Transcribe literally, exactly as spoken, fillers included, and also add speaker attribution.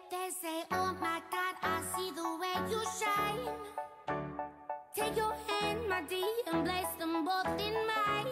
Speaker 1: They say, oh my God, I see the way you shine. Take your hand, my dear, and place them both in mine.